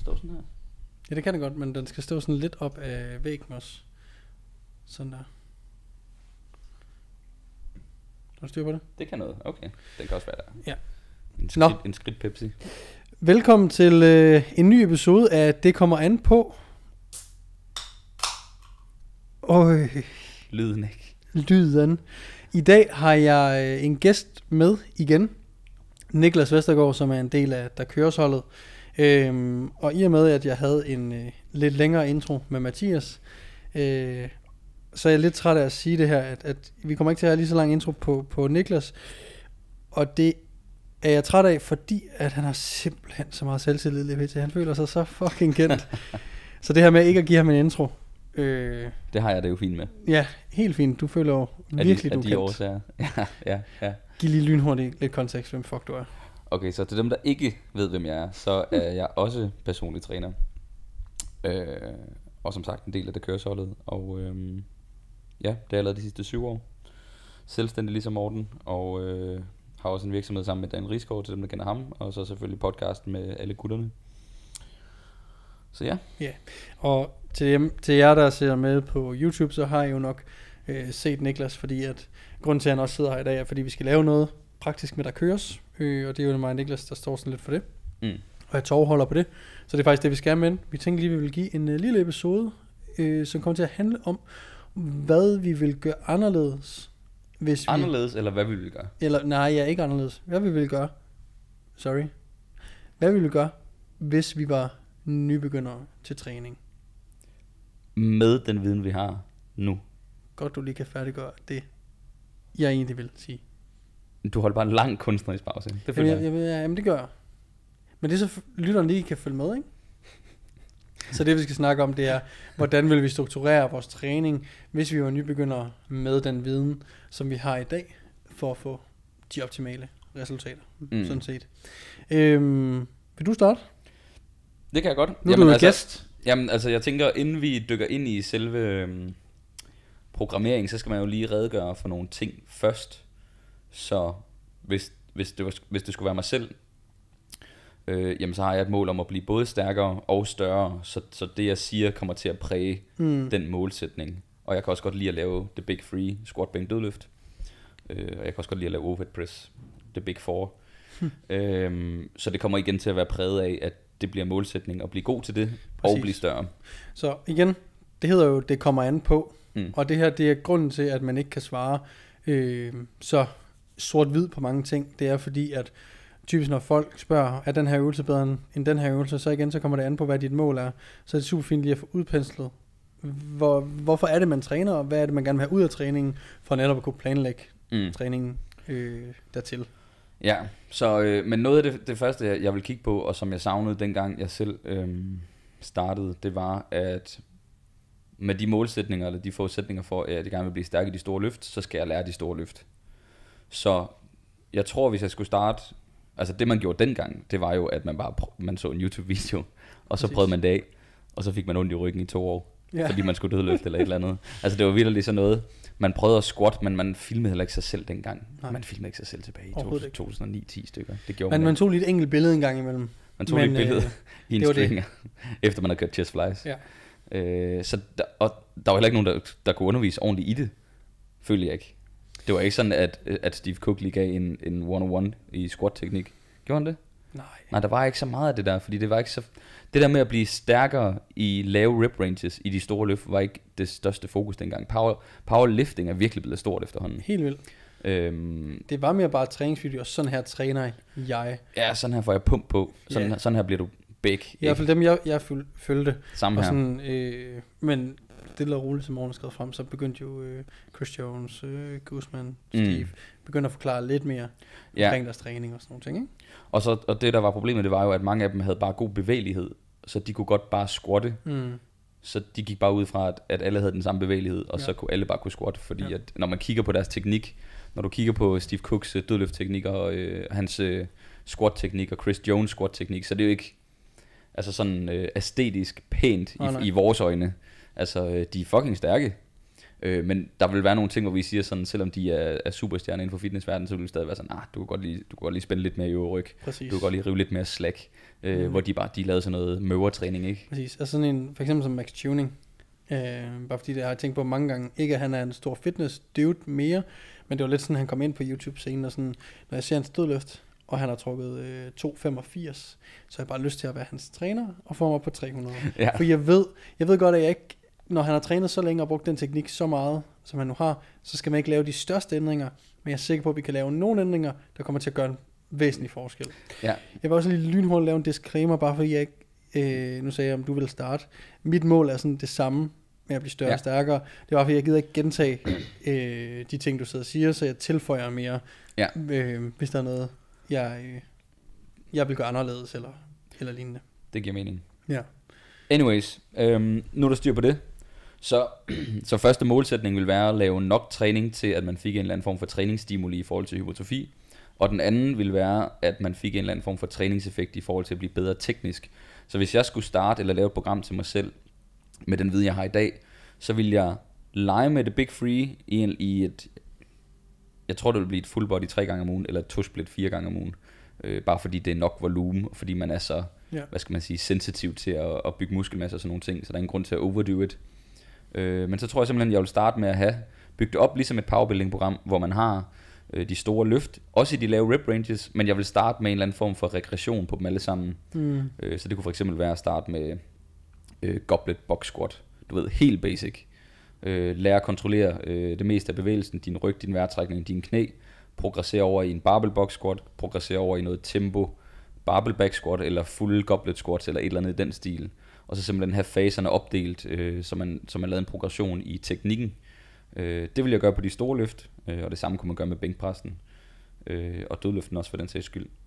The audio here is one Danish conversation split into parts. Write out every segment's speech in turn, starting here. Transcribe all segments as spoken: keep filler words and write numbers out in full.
stå sådan her? Ja, det kan det godt, men den skal stå sådan lidt op af væggen også. Sådan der. Har du styr på det? Det kan noget, okay. Den kan også være der. Ja. En skridt, en skridt Pepsi. Velkommen til øh, en ny episode af Det kommer an på. Øj. Lyden ikke. Lyden. I dag har jeg øh, en gæst med igen. Niklas Vestergaard, som er en del af Der Køres-holdet. Øhm, og i og med, at jeg havde en øh, lidt længere intro med Mathias, øh, så er jeg lidt træt af at sige det her, at, at vi kommer ikke til at have lige så lang intro på, på Niklas. Og det er jeg træt af, fordi at han har simpelthen så meget selvtillid lige til. Han føler sig så fucking kendt. Så det her med ikke at give ham en intro. Øh, det har jeg det jo fint med. Ja, helt fint. Du føler jo virkelig, de, du er kendt. Årsager. Ja, ja, ja. Giv lige lynhurtigt lidt kontekst, hvem fuck du er. Okay, så til dem, der ikke ved, hvem jeg er, så er jeg også personlig træner. Øh, og som sagt en del af Det Køres-holdet. Og øh, ja, det har jeg lavet de sidste syv år. Selvstændig ligesom Morten. Og øh, har også en virksomhed sammen med Dan Rigsgaard, til dem, der kender ham. Og så selvfølgelig podcast med alle gutterne. Så ja. Ja, og til, dem, til jer, der ser med på YouTube, så har I jo nok øh, set Niklas, fordi at grunden til, at han også sidder her i dag, er, fordi vi skal lave noget praktisk med Der Køres. Øh, og det er jo mig og Niklas, der står sådan lidt for det. Mm. Og jeg tovholder på det. Så det er faktisk det, vi skal med. Vi tænkte lige, at vi vil give en uh, lille episode, øh, som kommer til at handle om, hvad vi vil gøre anderledes. Hvis anderledes, vi, eller hvad vi vil gøre? Eller, nej, jeg er ikke anderledes. Hvad vi vil gøre. Sorry. Hvad vi vil gøre, hvis vi var nybegyndere til træning. Med den viden, vi har nu. Godt, du lige kan færdiggøre det, jeg egentlig vil sige. Du holder bare en lang kunstnerisk pause. Det jamen, jeg, jeg, jeg, jamen, det gør jeg. Men det er så, lytteren lige kan følge med, ikke? Så det, vi skal snakke om, det er, hvordan vil vi strukturere vores træning, hvis vi var nybegyndere med den viden, som vi har i dag, for at få de optimale resultater, mm. sådan set. Øhm, vil du starte? Det kan jeg godt. Nu er du altså, gæst. Jamen, altså, jeg tænker, inden vi dykker ind i selve øhm, programmering, så skal man jo lige redegøre for nogle ting først. Så hvis, hvis, det, var, hvis det skulle være mig selv, øh, jamen så har jeg et mål om at blive både stærkere og større, så, så det jeg siger kommer til at præge mm. den målsætning. Og jeg kan også godt lide at lave the big three, squat, bænk, dødløft. Øh, og jeg kan også godt lide at lave overhead press, the big four. Hmm. Øhm, så det kommer igen til at være præget af, at det bliver målsætning at blive god til det. Præcis. Og blive større. Så igen, det hedder jo, det kommer an på. Mm. Og det her, det er grunden til, at man ikke kan svare øh, så sort-hvid på mange ting. Det er fordi, at typisk når folk spørger, er den her øvelse bedre end den her øvelse, så igen, så kommer det an på, hvad dit mål er. Så er det super fint lige at få udpenslet, hvor, hvorfor er det, man træner, og hvad er det, man gerne vil have ud af træningen, for netop at kunne planlægge mm. træningen øh, dertil. Ja, så, øh, men noget af det, det første, jeg vil kigge på, og som jeg savnede dengang jeg selv øh, startede, det var, at med de målsætninger, eller de forudsætninger for, at jeg gerne vil blive stærk i de store løft, så skal jeg lære de store løft. Så jeg tror, hvis jeg skulle starte, altså det man gjorde dengang, det var jo, at man bare man så en YouTube-video, og så Præcis. prøvede man det af, og så fik man ondt i ryggen i to år, ja. fordi man skulle dødløfte eller et eller andet. Altså det var virkelig sådan noget, man prøvede at squat, men man filmede heller ikke sig selv dengang. Nej. Man filmede ikke sig selv tilbage i to tusind og ni ti stykker. Det gjorde men man man tog lige et enkelt billede en gang imellem. Man tog men, lige et billede øh, i en stringer, efter man havde kørt chest flies. Ja. Øh, så der, og der var heller ikke nogen, der, der kunne undervise ordentligt i det, følte jeg ikke. Det var ikke sådan, at, at Steve Cook lige gav en, en one-on-one i squat-teknik. Gjorde han det? Nej. Nej, der var ikke så meget af det der, fordi det var ikke så... Det der med at blive stærkere i lave rep ranges i de store løft, var ikke det største fokus dengang. Power, powerlifting er virkelig blevet stort efterhånden. Helt vildt. Øhm, det var mere bare træningsvideo, og sådan her træner jeg. Ja, sådan her får jeg pump på. Sådan, yeah. sådan her bliver du big. I hvert fald dem, jeg, jeg følte. Samme her. Sådan, øh, men det der roligt, som Morten skrev frem, så begyndte jo øh, Chris Jones, øh, Guzman, Steve, mm. begyndte at forklare lidt mere ja. omkring deres træning og sådan nogle ting, ikke? Og, så, og det der var problemet, det var jo, at mange af dem havde bare god bevægelighed, så de kunne godt bare squatte. Mm. Så de gik bare ud fra, at, at alle havde den samme bevægelighed, og ja. så kunne alle bare kunne squatte, fordi ja. at, når man kigger på deres teknik, når du kigger på Steve Cooks øh, dødløftteknik og øh, hans øh, squat-teknik og Chris Jones squat-teknik, så det er jo ikke altså sådan øh, æstetisk pænt oh, i, i vores øjne. Altså, øh, de er fucking stærke, Øh, men der vil være nogle ting, hvor vi siger sådan, selvom de er, er superstjerner inden for fitnessverdenen, så vil det stadig være sådan, ah, du kan godt lige, du kan godt lige spænde lidt mere i ryg. Præcis. Du kan godt lige rive lidt mere slack, øh, mm. hvor de bare de lavede sådan noget møvertræning, ikke? Præcis. Og sådan en, for eksempel som Max Tuning, øh, bare fordi det har jeg tænkt på mange gange, ikke at han er en stor fitness dude mere, men det var lidt sådan, han kom ind på YouTube-scenen, og sådan, når jeg ser hans dødløft, og han har trukket øh, to komma femogfirs, så har jeg bare lyst til at være hans træner, og få mig på tre hundrede. Ja. For jeg ved, jeg ved godt, at jeg ikke, når han har trænet så længe og brugt den teknik så meget, som han nu har, så skal man ikke lave de største ændringer, men jeg er sikker på, at vi kan lave nogle ændringer, der kommer til at gøre en væsentlig forskel. Ja. Jeg vil også lige lynhurtigt lave en disclaimer, bare fordi jeg ikke, øh, nu sagde jeg, om du vil starte. Mit mål er sådan det samme, med at blive større ja. og stærkere. Det var fordi, jeg gider ikke gentage øh, de ting, du sidder og siger, så jeg tilføjer mere, ja. øh, hvis der er noget, jeg, øh, jeg vil gøre anderledes, eller, eller lignende. Det giver mening. Ja. Anyways, øhm, nu er der styr på det. Så, så første målsætning vil være at lave nok træning til, at man fik en eller anden form for træningsstimuli i forhold til hypertrofi. Og den anden vil være, at man fik en eller anden form for træningseffekt i forhold til at blive bedre teknisk. Så hvis jeg skulle starte eller lave et program til mig selv, med den viden jeg har i dag, så vil jeg lege med det big free i, en, i et, jeg tror det vil blive et full body tre gange om ugen, eller et to-split fire gange om ugen. Øh, bare fordi det er nok volumen, og fordi man er så, ja. hvad skal man sige, sensitiv til at, at bygge muskelmasse og sådan nogle ting, så der er ingen grund til at overdo it. Øh, men så tror jeg simpelthen, jeg vil starte med at have bygget det op ligesom et powerbuilding-program, hvor man har øh, de store løft, også i de lave rep ranges, men jeg vil starte med en eller anden form for regression på dem alle sammen. Mm. Øh, så det kunne for eksempel være at starte med øh, goblet box squat, du ved, helt basic. Øh, lære at kontrollere øh, det meste af bevægelsen, din ryg, din vejrtrækning, din knæ, progressere over i en barbell box squat, progressere over i noget tempo, barbell back squat, eller full goblet squat, eller et eller andet i den stil. Og så simpelthen have faserne opdelt, øh, så, man, så man lavede en progression i teknikken. Øh, det vil jeg gøre på de store løft, øh, og det samme kunne man gøre med bænkpressen, øh, og dødløften også for den sags skyld.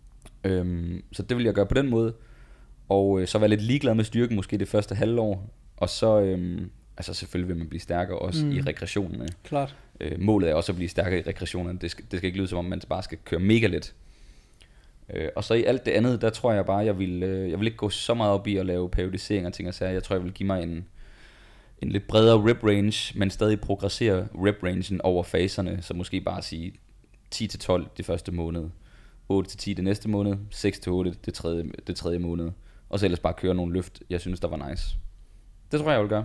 Øh, så det vil jeg gøre på den måde, og øh, så være lidt ligeglad med styrken måske det første halvår, og så, øh, altså selvfølgelig vil man blive stærkere også mm. i regressionerne. Klart. Øh, målet er også at blive stærkere i regressionerne, det skal, det skal ikke lyde som om man bare skal køre mega let. Øh, og så i alt det andet, der tror jeg bare, jeg vil, øh, jeg vil ikke gå så meget op i at lave periodisering og ting og sager. Jeg tror, jeg vil give mig en, en lidt bredere rep range, men stadig progressere rep rangen over faserne, så måske bare sige ti til tolv det første måned, otte til ti det næste måned, seks til otte det tredje, det tredje måned, og så ellers bare køre nogle løft, jeg synes, der var nice. Det tror jeg, jeg vil gøre.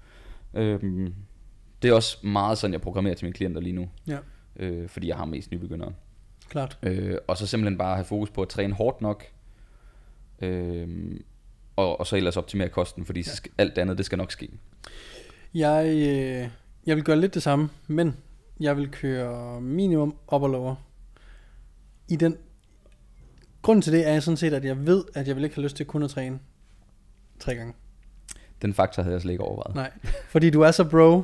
Øhm, det er også meget sådan, jeg programmerer til mine klienter lige nu, ja. øh, fordi jeg har mest nybegyndere. Klart. Øh, og så simpelthen bare have fokus på at træne hårdt nok, øh, og, og så ellers optimere kosten, fordi ja. skal, alt det andet, det skal nok ske. Jeg, øh, jeg vil gøre lidt det samme, men jeg vil køre minimum op og lower. I den grunden til det er sådan set, at jeg ved, at jeg vil ikke have lyst til kun at træne tre gange. Den faktor havde jeg slet ikke overvejet. Nej, fordi du er så bro.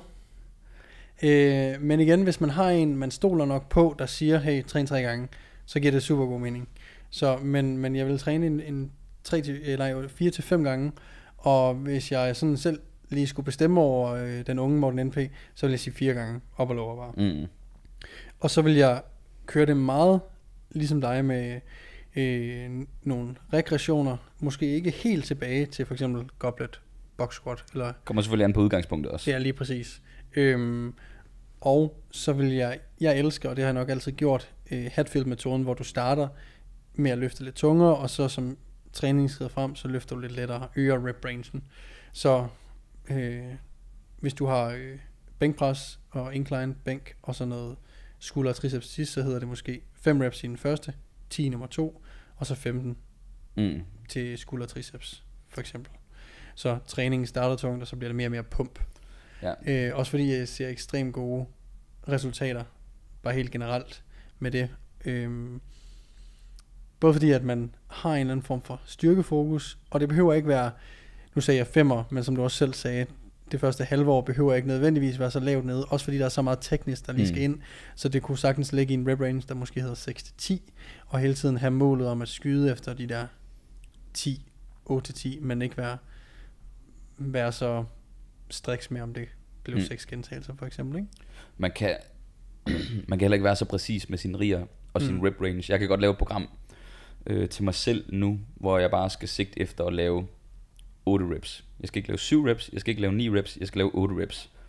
Øh, men igen, hvis man har en, man stoler nok på, der siger, hey, træn tre gange, så giver det super god mening. Så, men, men jeg vil træne en, en tre til, eller fire til fem gange, og hvis jeg sådan selv lige skulle bestemme over øh, den unge Morten N P, så vil jeg sige fire gange op og lower bare. Mm. Og så vil jeg køre det meget, ligesom dig, med øh, nogle regressioner, måske ikke helt tilbage til for eksempel goblet box squat. Eller, kommer selvfølgelig an på udgangspunktet også. Ja, lige præcis. Øhm, og så vil jeg, jeg elsker, og det har jeg nok altid gjort, øh, Hatfield-metoden, hvor du starter med at løfte lidt tungere, og så som træningen skrider frem, så løfter du lidt lettere, øger rep-rangen. Så øh, hvis du har øh, bænkpres og incline bænk, og så noget skulder og triceps sidst, så hedder det måske fem reps i den første, ti nummer to, og så femten mm. til skulder og triceps, for eksempel. Så træningen starter tungt, og så bliver det mere og mere pump. Ja. Øh, også fordi jeg ser ekstremt gode resultater, bare helt generelt med det. Øh, både fordi, at man har en eller anden form for styrkefokus, og det behøver ikke være, nu sagde jeg femmer, men som du også selv sagde, det første halve år behøver ikke nødvendigvis være så lavt nede, også fordi der er så meget teknisk, der lige skal ind, så det kunne sagtens ligge i en rep range, der måske hedder seks til ti, og hele tiden have målet om at skyde efter de der ti, otte til ti, men ikke være, være så striks med, om det blev mm. seks gentagelser for eksempel, ikke? Man kan, man kan heller ikke være så præcis med sine riger og sin mm. rep range. Jeg kan godt lave et program øh, til mig selv nu, hvor jeg bare skal sigte efter at lave otte reps. Jeg skal ikke lave syv reps, jeg skal ikke lave ni reps, jeg skal lave otte reps.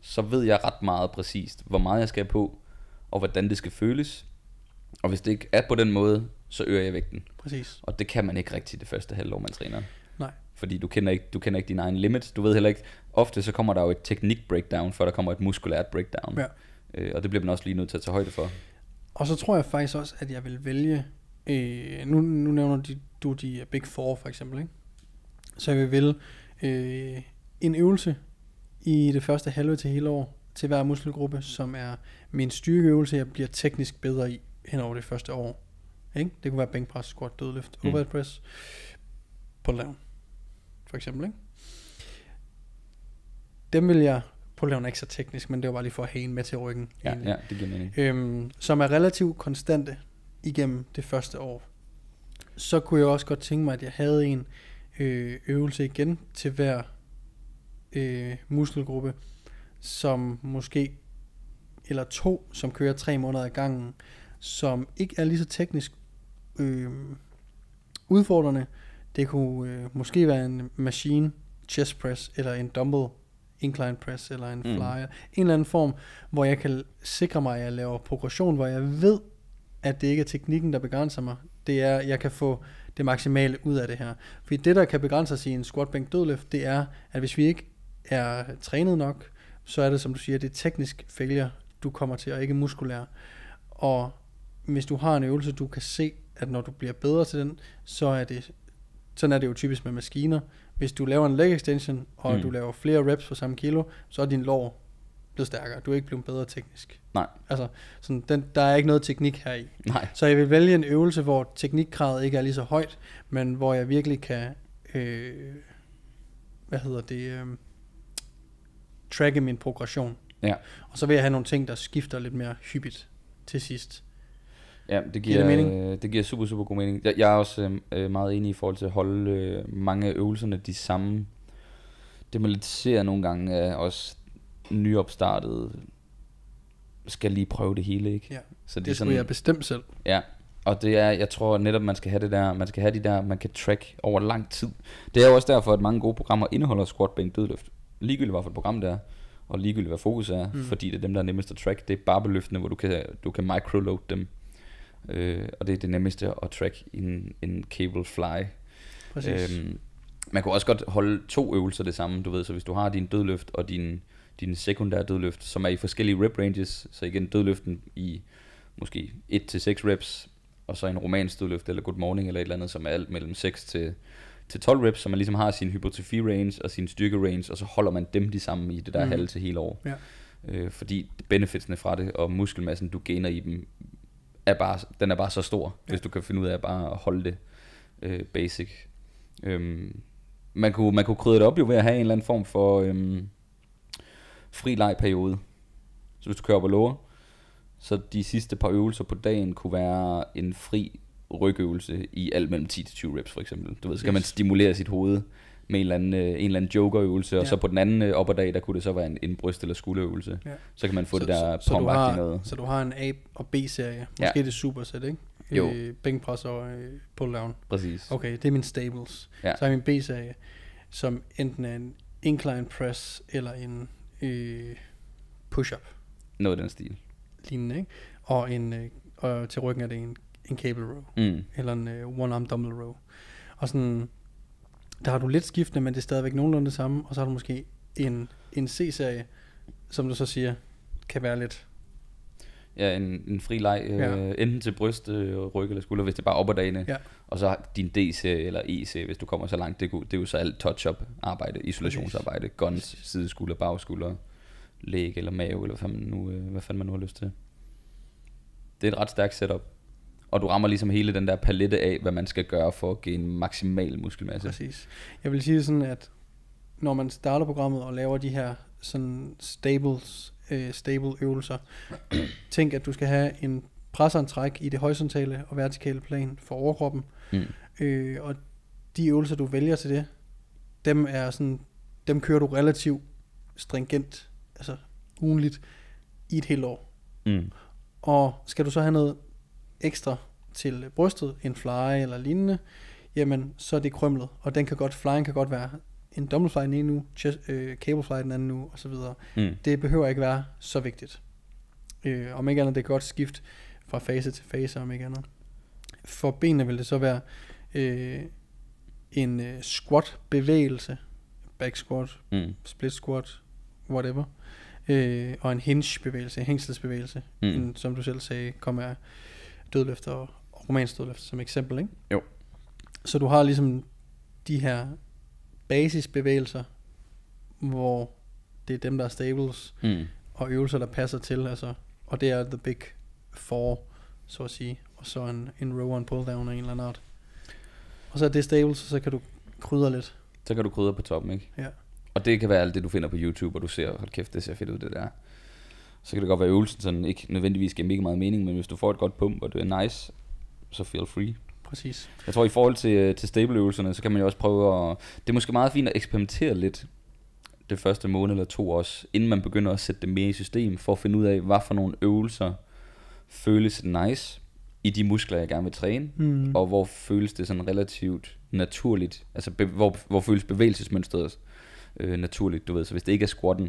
så ved jeg ret meget præcist, hvor meget jeg skal have på, og hvordan det skal føles. Og hvis det ikke er på den måde, så øger jeg vægten. Præcis. Og det kan man ikke rigtigt det første halvår, man træner. Nej. Fordi du kender ikke, du kender ikke din egen limits. Du ved heller ikke, ofte så kommer der jo et teknik breakdown, før der kommer et muskulært breakdown. Ja. Øh, og det bliver man også lige nødt til at tage højde for. Og så tror jeg faktisk også, at jeg vil vælge, øh, nu, nu nævner de, du de Big Four for eksempel, ikke? Så jeg vil vælge øh, en øvelse i det første halve til hele år, til hver muskelgruppe, som er min styrkeøvelse, jeg bliver teknisk bedre i hen over det første år. Ikke? Det kunne være bænkpres, squat, dødløft, mm. overhead press, pull down, for eksempel. Ikke? Dem vil jeg, pull down er ikke så teknisk, men det var bare lige for at have en med til ryggen. Ja, ja, det giver mening. Øhm, som er relativt konstante igennem det første år. Så kunne jeg også godt tænke mig, at jeg havde en øh, øvelse igen til hver øh, muskelgruppe, som måske, eller to, som kører tre måneder ad gangen, som ikke er lige så teknisk øh, udfordrende. Det kunne øh, måske være en machine chest press, eller en dumbbell incline press, eller en flyer. Mm. En eller anden form, hvor jeg kan sikre mig, at jeg laver progression, hvor jeg ved, at det ikke er teknikken, der begrænser mig. Det er, at jeg kan få det maksimale ud af det her. Fordi det, der kan begrænse sig i en squat, bænk, dødløft, det er, at hvis vi ikke er trænet nok, så er det, som du siger, det er teknisk failure, du kommer til, og ikke muskulær. Og hvis du har en øvelse, du kan se, at når du bliver bedre til den, så er det, sådan er det jo typisk med maskiner. Hvis du laver en leg extension, og mm. du laver flere reps for samme kilo, så er din lår blevet stærkere. Du er ikke blevet bedre teknisk. Nej. Altså, sådan, den, der er ikke noget teknik her i. Nej. Så jeg vil vælge en øvelse, hvor teknikkravet ikke er lige så højt, men hvor jeg virkelig kan, øh, hvad hedder det, øh, tracke min progression. Ja. Og så vil jeg have nogle ting, der skifter lidt mere hyppigt til sidst. Ja, det giver, det, det, det giver super, super god mening. Jeg, jeg er også øh, meget enig i forhold til at holde øh, mange af øvelserne de samme. Det man lidt ser nogle gange af også nyopstartede skal lige prøve det hele, ikke? Ja, så det, det er sådan, skulle jeg bestemt selv. Ja, og det er, jeg tror netop man skal have det der, man skal have de der, man kan track over lang tid. Det er jo også derfor, at mange gode programmer indeholder squat, bænk, dødløft. Ligegyldigt hvad for et program det er, og ligegyldigt hvad fokus er, mm. fordi det er dem der er nemmest at track. Det er barbelløftene, hvor du kan, du kan microload dem. Øh, og det er det nemmeste at track i en, en cable fly. Præcis. Øhm, man kan også godt holde to øvelser det samme, du ved, så hvis du har din dødløft og din, din sekundære dødløft, som er i forskellige rep ranges, så igen dødløften i måske et til seks reps, og så en romansk dødløft eller good morning eller et eller andet, som er alt mellem seks til tolv reps, så man ligesom har sin hypertrophy range og sin styrke range, og så holder man dem de samme i det der mm. halve til hele år. Ja. Øh, fordi benefitsene fra det, og muskelmassen du gainer i dem, er bare, den er bare så stor, ja. Hvis du kan finde ud af bare at holde det øh, basic. Øhm, man, kunne, man kunne krydre det op jo ved at have en eller anden form for øhm, fri legperiode. Så hvis du kører op og lower, så de sidste par øvelser på dagen kunne være en fri rygøvelse i alt mellem ti til tyve reps for eksempel. Du ved, så kan yes. man stimulere sit hoved med en eller anden, en eller anden jokerøvelse, ja. Og så på den anden opperdag, der kunne det så være en, en bryst- eller skulderøvelse. Ja. Så kan man få så, det der pump-agtige noget. Så du har en A- og B-serie, måske ja. Det superset, ikke? Jo. Øh, bænkpres og øh, pull-down. Præcis. Okay, det er min stables. Ja. Så har jeg min B-serie, som enten er en incline press, eller en øh, push-up. Noget af den stil. Lignende, ikke? Og, en, øh, og til ryggen er det en, en cable row, mm. eller en øh, one-arm dumbbell row. Og sådan... Der har du lidt skiftende, men det er stadigvæk nogenlunde det samme. Og så har du måske en, en C-serie, som du så siger, kan være lidt... Ja, en, en fri leg, øh, ja. Enten til bryst, øh, ryg eller skulder, hvis det er bare opperdagene. Ja. Og så din D-serie eller E-serie, hvis du kommer så langt. Det, det er jo så alt touch-up arbejde, isolationsarbejde, guns, sideskulder, bagskulder, læg eller mave, eller hvad fanden, nu, øh, hvad fanden man nu har lyst til. Det er et ret stærkt setup. Og du rammer ligesom hele den der palette af, hvad man skal gøre for at give en maksimal muskelmasse. Præcis. Jeg vil sige sådan, at når man starter programmet og laver de her sådan stables, øh, stable øvelser, tænk at du skal have en presseantræk i det horisontale og vertikale plan for overkroppen. Mm. Øh, og de øvelser, du vælger til det, dem er sådan, dem kører du relativt stringent, altså ugenligt, i et helt år. Mm. Og skal du så have noget ekstra til brystet, en fly eller lignende, jamen så er det krømlet, og den kan godt, flyen kan godt være en double fly den ene uge, chest, øh, cable fly den anden uge, og så videre. Mm. Det behøver ikke være så vigtigt. Øh, om ikke andet, det er godt skift fra fase til fase, om ikke andet. For benene vil det så være øh, en øh, squat bevægelse, back squat, Mm. split squat, whatever, øh, og en hinge bevægelse, en hængselsbevægelse, Mm. en, som du selv sagde, kommer af dødløfter og romansk dødløfter som eksempel, ikke? Jo. Så du har ligesom de her basisbevægelser, hvor det er dem, der er stables, Mm. og øvelser, der passer til, altså, og det er the big four, så at sige, og så en, en row og en pull down af en eller anden art. Og så er det stables, og så kan du krydre lidt. Så kan du krydre på toppen, ikke? Ja. Og det kan være alt det, du finder på YouTube, og du ser, hold kæft, det ser fedt ud, det der. Så kan det godt være, øvelsen sådan ikke nødvendigvis giver mega meget mening, men hvis du får et godt pump, og det er nice, så feel free. Præcis. Jeg tror, i forhold til, til stable-øvelserne, så kan man jo også prøve at... Det er måske meget fint at eksperimentere lidt det første måned eller to også, inden man begynder at sætte det mere i system, for at finde ud af, hvad for nogle øvelser føles nice i de muskler, jeg gerne vil træne, Mm. og hvor føles det sådan relativt naturligt, altså be, hvor, hvor føles bevægelsesmønstret øh, naturligt, du ved, så hvis det ikke er squatten,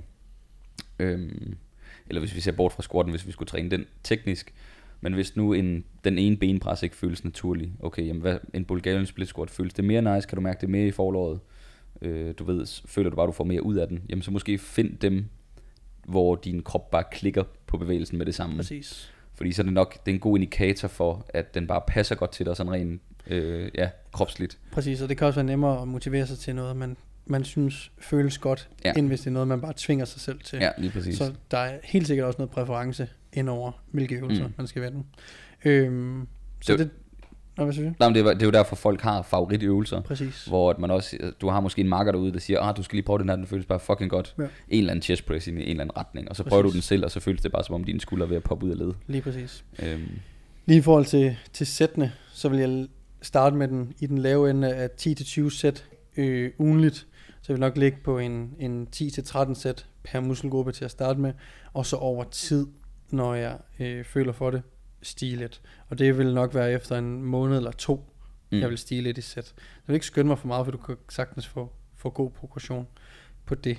øhm, eller hvis vi ser bort fra squatten, hvis vi skulle træne den teknisk, men hvis nu en, den ene benpres ikke føles naturlig, okay, jamen hvad, en Bulgarian split squat føles det mere nice, kan du mærke det mere i forlåret, øh, du ved, føler du bare, du får mere ud af den, jamen så måske find dem, hvor din krop bare klikker på bevægelsen med det samme. Præcis. Fordi så er det nok det er en god indikator for, at den bare passer godt til dig, sådan rent øh, ja, kropsligt. Præcis, og det kan også være nemmere at motivere sig til noget, man, man synes føles godt, Ja. end hvis det er noget, man bare tvinger sig selv til. Ja, lige præcis. Så der er helt sikkert også noget præference indover, hvilke øvelser Mm. man skal vende. Øhm, så Det- det... Nå, hvad synes du? Nej, men det, er, det er jo derfor, folk har favoritøvelser. Præcis. Hvor at man også, du har måske en marker derude, der siger, ah, du skal lige prøve den her, den føles bare fucking godt. Ja. En eller anden chest press i en eller anden retning, og så prøver Præcis. du den selv, og så føles det bare som om dine skuldre er ved at poppe ud af led. Lige præcis. Øhm, Lige i forhold til, til sættene, så vil jeg starte med den i den lave ende af ti til tyve sæt øh, ugenligt. Så jeg vil nok ligge på en, en ti til tretten sæt per muskelgruppe til at starte med, og så over tid, når jeg øh, føler for det, stige lidt. Og det vil nok være efter en måned eller to, mm. jeg vil stige lidt i sæt. Jeg vil ikke skynde mig for meget, for du kan sagtens få, få god progression på det.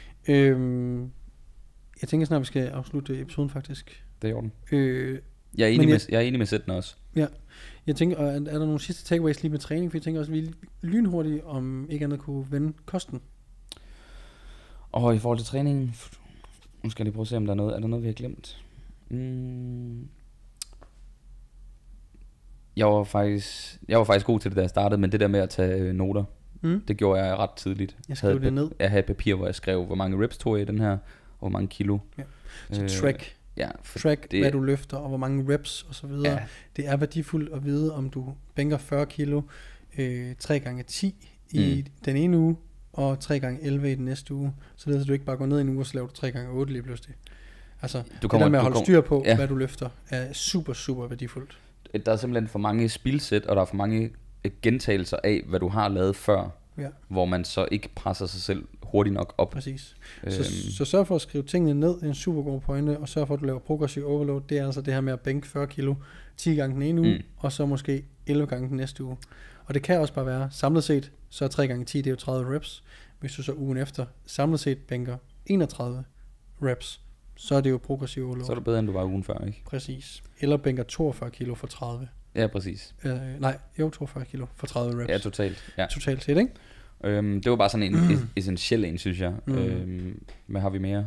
Øhm, jeg tænker snart, vi skal afslutte episoden faktisk. det er i orden. Øh, Jeg er enig, Men med, jeg- jeg er enig med sættene også. Jeg tænker, er, er der nogle sidste takeaways lige med træning? For jeg tænker også, at vi er lynhurtigt, om ikke andet kunne vende kosten. Og i forhold til træningen, nu skal jeg lige prøve at se, om der er noget, er der noget vi har glemt. Mm. Jeg var faktisk, jeg var faktisk god til det, da jeg startede, men det der med at tage øh, noter, Mm? det gjorde jeg ret tidligt. Jeg skrev havde det pa- ned. Jeg havde et papir, hvor jeg skrev, hvor mange reps tog jeg i den her, og hvor mange kilo. Ja. Så track, Ja, for track det- det, hvad du løfter, og hvor mange reps og så videre. ja, Det er værdifuldt at vide, om du bænker fyrre kilo øh, tre gange ti i Mm. den ene uge, og tre gange elleve i den næste uge. Så det er, at du ikke bare går ned i en uge, og så laver du tre gange otte lige pludselig. Altså, du det kommer, der med at du holde kom- styr på, ja. hvad du løfter, er super, super værdifuldt. Der er simpelthen for mange spilsæt, og der er for mange øh, gentagelser af, hvad du har lavet før, Ja. hvor man så ikke presser sig selv hurtigt nok op. Præcis. Øhm, Så, så sørg for at skrive tingene ned, det er en super god pointe, og sørg for, at du laver progressiv overload. Det er altså det her med at bænke fyrre kilo ti gange den ene uge, Mm. og så måske elleve gange den næste uge. Og det kan også bare være, samlet set, så er tre gange ti, det er jo tredive reps. Hvis du så ugen efter, samlet set bænker enogtredive reps, så er det jo progressiv overload. så er du bedre, end du var ugen før, ikke? Præcis. Eller bænker toogfyrre kilo for tredive. Ja, præcis. Øh, nej, jo toogfyrre kilo for tredive reps. Ja, totalt. Ja. Totalt set, ikke? Øhm, det var bare sådan en es- essentiel en, synes jeg. Mm. Øhm, hvad har vi mere?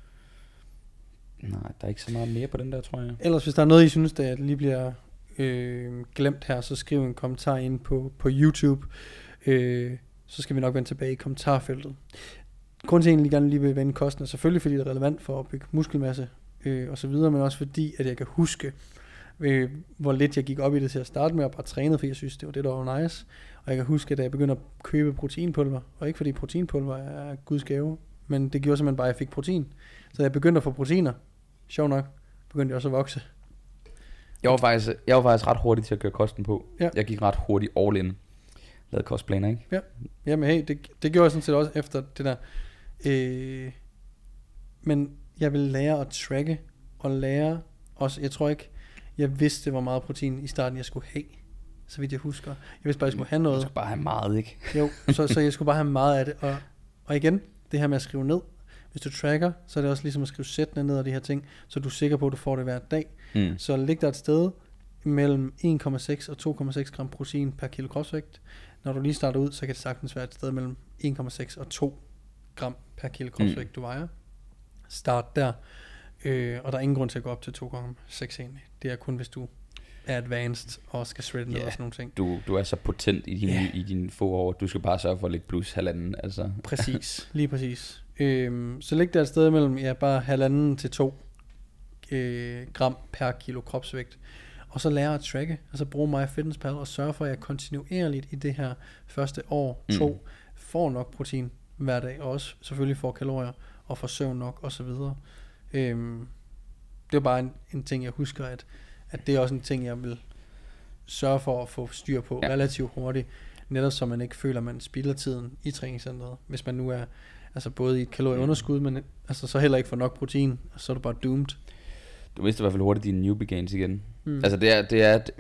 Nej, der er ikke så meget mere på den der, tror jeg. Ellers hvis der er noget, I synes, der lige bliver øh, glemt her, så skriv en kommentar ind på, på YouTube. Øh, så skal vi nok vende tilbage i kommentarfeltet. Grunden til, at jeg egentlig gerne lige vil vende kosten, er selvfølgelig, fordi det er relevant for at bygge muskelmasse øh, og så videre, men også fordi, at jeg kan huske, øh, hvor lidt jeg gik op i det til at starte med, og bare trænede, fordi jeg synes, det var det, der var nice. Og jeg kan huske, at jeg begyndte at købe proteinpulver, og ikke fordi proteinpulver er Guds gave, men det gjorde simpelthen bare, at jeg fik protein. Så jeg begyndte at få proteiner. Sjov nok, begyndte jeg også at vokse. Jeg var faktisk, jeg var faktisk ret hurtig til at køre kosten på. Ja. Jeg gik ret hurtigt all in. Lavede kostplaner, ikke? Jamen hey, det, det gjorde jeg sådan set også efter det der. Øh, men jeg vil lære at tracke, og lære også, jeg tror ikke, jeg vidste, hvor meget protein i starten jeg skulle have. så vidt jeg husker. Jeg vidste bare, jeg skulle have noget. Du skal bare have meget, ikke? Jo, så, så jeg skulle bare have meget af det. Og, og igen, det her med at skrive ned. Hvis du tracker, så er det også ligesom at skrive sættene ned og de her ting, så du er sikker på, at du får det hver dag. Mm. Så lig der et sted mellem en komma seks og to komma seks gram protein per kilo kropsvægt. Når du lige starter ud, så kan det sagtens være et sted mellem en komma seks og to gram per kilo kropsvægt, mm. du vejer. Start der. Øh, og der er ingen grund til at gå op til to komma seks egentlig. Det er kun hvis du er advanced og skal shredde ned yeah. og sådan nogle ting. Du, du er så potent i dine yeah. i din få år, du skal bare sørge for at lægge plus halvanden. Altså. Præcis, lige præcis. Øhm, så lig der et sted mellem ja, bare halvanden til to øh, gram per kilo kropsvægt. Og så lære at tracke, altså bruge MyFitnessPal og sørge for, at jeg kontinuerligt i det her første år, mm. to, får nok protein hver dag, og også selvfølgelig får kalorier og får søvn nok og så videre. Øhm, det er bare en, en ting, jeg husker, at, at det er også en ting, jeg vil sørge for at få styr på ja. relativt hurtigt, netop så man ikke føler, at man spilder tiden i træningscenteret, hvis man nu er altså både i et kalorieunderskud, men altså så heller ikke får nok protein, og så er du bare doomed. Du mister i hvert fald hurtigt dine newbie gains igen. Mm. Altså det er, det er det,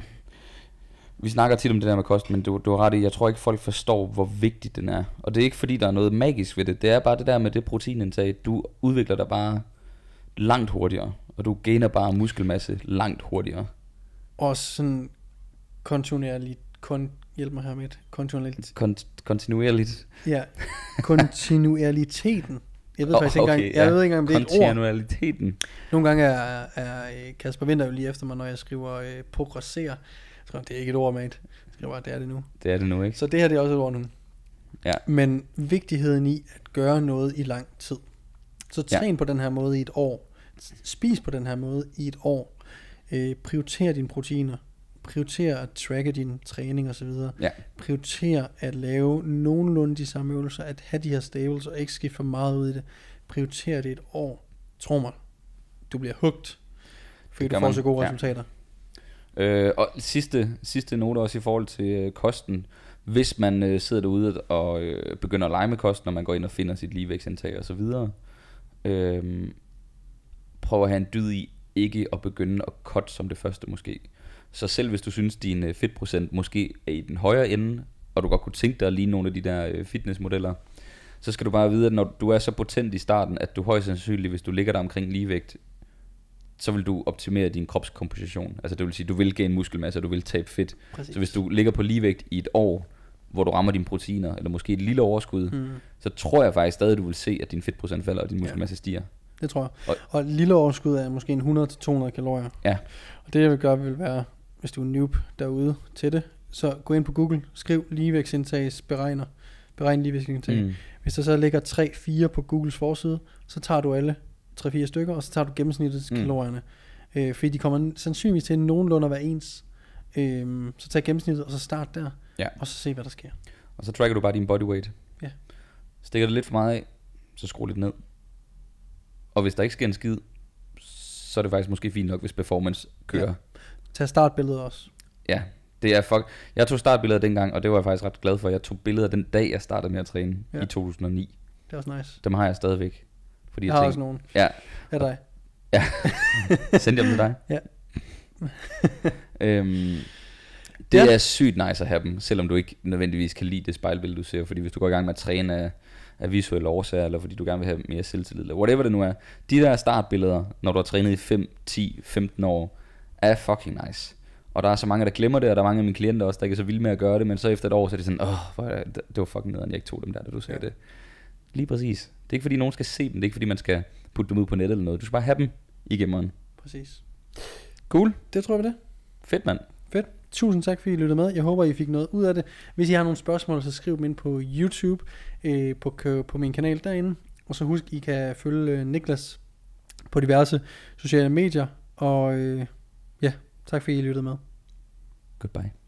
vi snakker tit om det der med kost, men du, du har ret i, jeg tror ikke folk forstår, hvor vigtigt den er. Og det er ikke fordi, der er noget magisk ved det. Det er bare det der med det proteinindtag. Du udvikler dig bare langt hurtigere, og du gainer bare muskelmasse langt hurtigere. Og sådan kontinuerligt, kon, hjælp mig her med et, kontinuerligt. Kont- kontinuerligt. Ja, kontinualiteten. Jeg ved oh, faktisk ikke okay, engang, jeg ja. ved ikke engang, om det er et ord. Kontinualiteten. Nogle gange er, er Kasper Winter jo lige efter mig, når jeg skriver øh, progressere. Så det er ikke et ord, mate. Jeg skriver bare, det er det nu. Det er det nu, ikke? Så det her, det er også et ord nu. Ja. Men vigtigheden i at gøre noget i lang tid. Så træn ja. på den her måde i et år. Spis på den her måde i et år. Øh, prioriter dine proteiner. Prioriter at tracke din træning osv. Ja. Prioriter at lave nogenlunde de samme øvelser. At have de her stables og ikke skifte for meget ud i det. Prioriter det et år. Tro mig, du bliver hugt. Fordi du får man. så gode ja. resultater. Øh, og sidste, sidste note også i forhold til øh, kosten. Hvis man øh, sidder derude og øh, begynder at lege med kosten, når man går ind og finder sit ligevægtsindtag og så videre, øh, prøv at have en dyd i ikke at begynde at cut som det første måske. Så selv hvis du synes din øh, fedtprocent måske er i den højere ende, og du godt kunne tænke dig at ligne nogle af de der øh, fitnessmodeller, så skal du bare vide, at når du er så potent i starten, at du højst sandsynligt, hvis du ligger der omkring ligevægt, så vil du optimere din kropskomposition. Altså det vil sige, du vil gain muskelmasse, og du vil tabe fedt. Præcis. Så hvis du ligger på ligevægt i et år, hvor du rammer dine proteiner, eller måske et lille overskud, mm. så tror jeg faktisk stadig, du vil se, at din fedtprocent falder, og din muskelmasse ja. stiger. Det tror jeg. Og, og et lille overskud er måske en hundrede til to hundrede kalorier. Ja. Og det jeg vil gøre, vil være, hvis du er noob derude til det, så gå ind på Google, skriv ligevægtsindtags beregner, beregn ligevægtsindtag. Mm. Hvis der så ligger tre fire på Googles forside, så tager du alle tre fire stykker, og så tager du gennemsnittet mm. kalorierne. Øh, fordi de kommer sandsynligvis til nogenlunde at være ens. Øh, så tag gennemsnittet, og så start der, ja. og så se, hvad der sker. Og så tracker du bare din bodyweight. Ja. Stikker det lidt for meget af, så skru lidt ned. Og hvis der ikke sker en skid, så er det faktisk måske fint nok, hvis performance kører. Ja. Tag startbilledet også. Ja, det er fuck. Jeg tog startbilleder dengang, og det var jeg faktisk ret glad for. Jeg tog billeder den dag, jeg startede med at træne ja. i to tusind og ni. Det er også nice. Dem har jeg stadigvæk. Fordi jeg, jeg har tænkte, også nogen. Ja. Af dig. Ja. Send dem til dig. Ja. øhm, det ja. er sygt nice at have dem, selvom du ikke nødvendigvis kan lide det spejlbillede, du ser. Fordi hvis du går i gang med at træne af, af visuelle årsager, eller fordi du gerne vil have mere selvtillid, eller whatever det nu er. De der startbilleder, når du har trænet i fem, ti, femten år, er fucking nice. Og der er så mange, der glemmer det, og der er mange af mine klienter også, der ikke er så vilde med at gøre det, men så efter et år, så er det sådan, åh, oh, det var fucking nederen, jeg ikke tog dem der, da du sagde ja. det. Lige præcis. Det er ikke fordi nogen skal se dem, det er ikke fordi man skal putte dem ud på nettet eller noget. Du skal bare have dem i gemmeren. Præcis. Cool. Det tror jeg det. Fedt, mand. Fedt. Tusind tak fordi I lyttede med. Jeg håber I fik noget ud af det. Hvis I har nogle spørgsmål, så skriv dem ind på YouTube, øh, på, på min kanal derinde. Og så husk, I kan følge øh, Niklas på diverse sociale medier. Og øh, ja, tak fordi I lyttede med. Goodbye.